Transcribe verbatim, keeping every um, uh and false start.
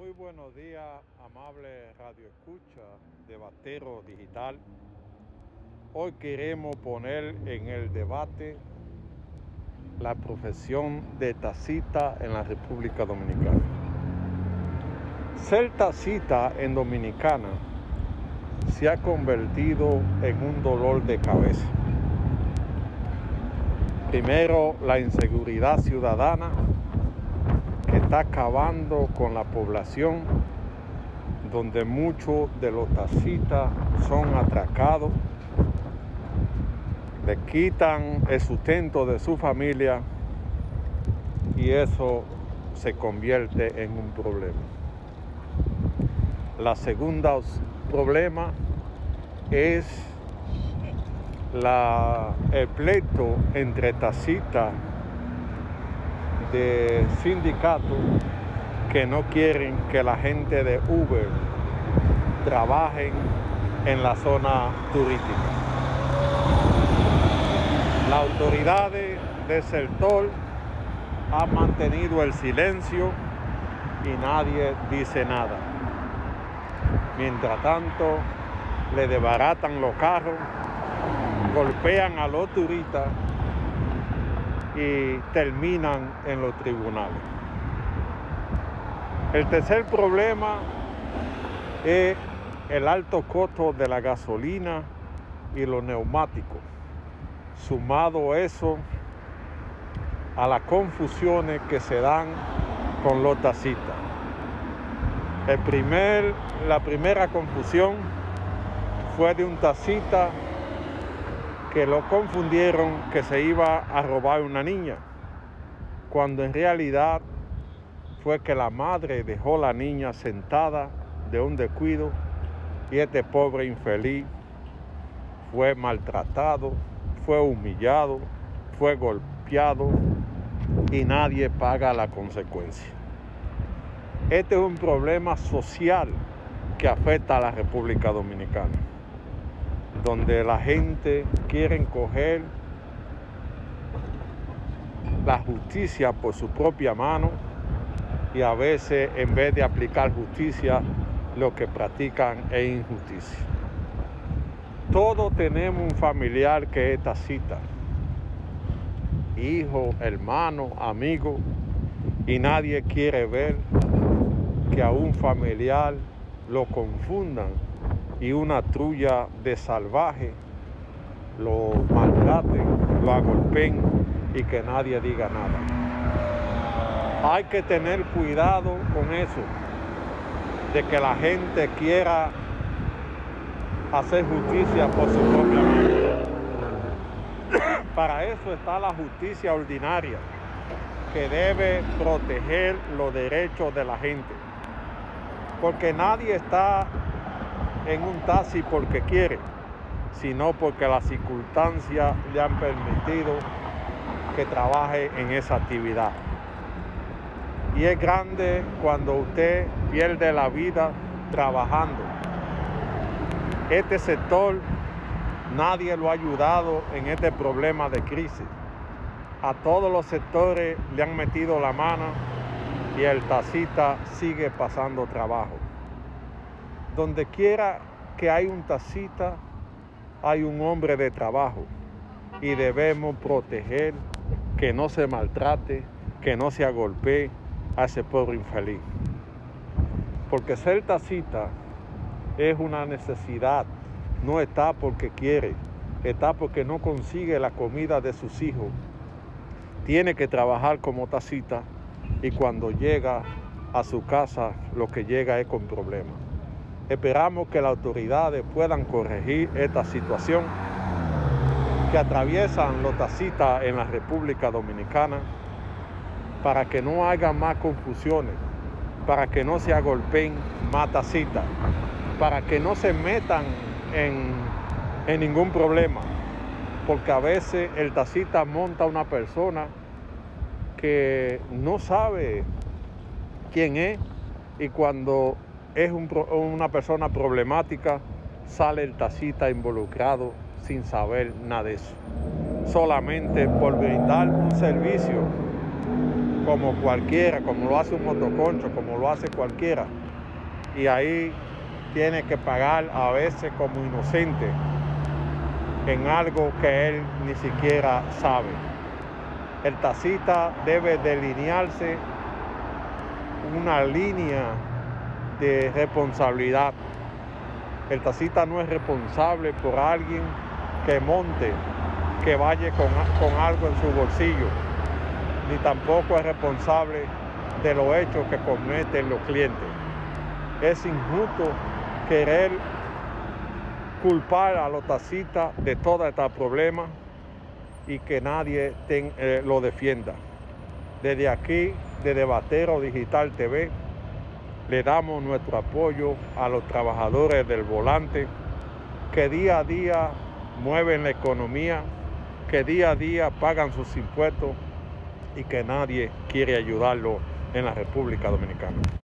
Muy buenos días, amable Radio Escucha de Batero Digital. Hoy queremos poner en el debate la profesión de taxista en la República Dominicana. Ser taxista en Dominicana se ha convertido en un dolor de cabeza. Primero, la inseguridad ciudadana que está acabando con la población, donde muchos de los taxistas son atracados, le quitan el sustento de su familia y eso se convierte en un problema. La segunda problema es la, el pleito entre taxistas de sindicatos que no quieren que la gente de Uber trabajen en la zona turística. Las autoridades del sector han mantenido el silencio y nadie dice nada. Mientras tanto, le desbaratan los carros, golpean a los turistas y terminan en los tribunales. El tercer problema es el alto costo de la gasolina y los neumáticos. Sumado a eso, a las confusiones que se dan con los taxistas. El primer, la primera confusión fue de un taxista que lo confundieron que se iba a robar una niña, cuando en realidad fue que la madre dejó a la niña sentada de un descuido y este pobre infeliz fue maltratado, fue humillado, fue golpeado y nadie paga la consecuencia. Este es un problema social que afecta a la República Dominicana, donde la gente quiere coger la justicia por su propia mano y a veces en vez de aplicar justicia, lo que practican es injusticia. Todos tenemos un familiar que es taxista, hijo, hermano, amigo, y nadie quiere ver que a un familiar lo confundan y una trulla de salvaje lo maltraten, lo agolpen y que nadie diga nada. Hay que tener cuidado con eso, de que la gente quiera hacer justicia por su propia mano. Para eso está la justicia ordinaria, que debe proteger los derechos de la gente, porque nadie está en un taxi porque quiere, sino porque las circunstancias le han permitido que trabaje en esa actividad. Y es grande cuando usted pierde la vida trabajando. Este sector, nadie lo ha ayudado en este problema de crisis. A todos los sectores le han metido la mano y el taxista sigue pasando trabajo. Donde quiera que hay un taxista, hay un hombre de trabajo y debemos proteger que no se maltrate, que no se agolpee a ese pobre infeliz. Porque ser taxista es una necesidad, no está porque quiere, está porque no consigue la comida de sus hijos. Tiene que trabajar como taxista y cuando llega a su casa lo que llega es con problemas. Esperamos que las autoridades puedan corregir esta situación que atraviesan los taxistas en la República Dominicana para que no haya más confusiones, para que no se agolpeen más taxistas, para que no se metan en, en ningún problema, porque a veces el taxista monta a una persona que no sabe quién es y cuando es un, una persona problemática sale el taxista involucrado sin saber nada de eso, solamente por brindar un servicio como cualquiera, como lo hace un motoconcho, como lo hace cualquiera. Y ahí tiene que pagar a veces como inocente en algo que él ni siquiera sabe. El taxista debe delinearse una línea de responsabilidad. El taxista no es responsable por alguien que monte, que vaya con, con algo en su bolsillo, ni tampoco es responsable de los hechos que cometen los clientes. Es injusto querer culpar a los taxistas de todo este problema y que nadie ten, eh, lo defienda. Desde aquí, desde Batero Digital T V, le damos nuestro apoyo a los trabajadores del volante que día a día mueven la economía, que día a día pagan sus impuestos y que nadie quiere ayudarlo en la República Dominicana.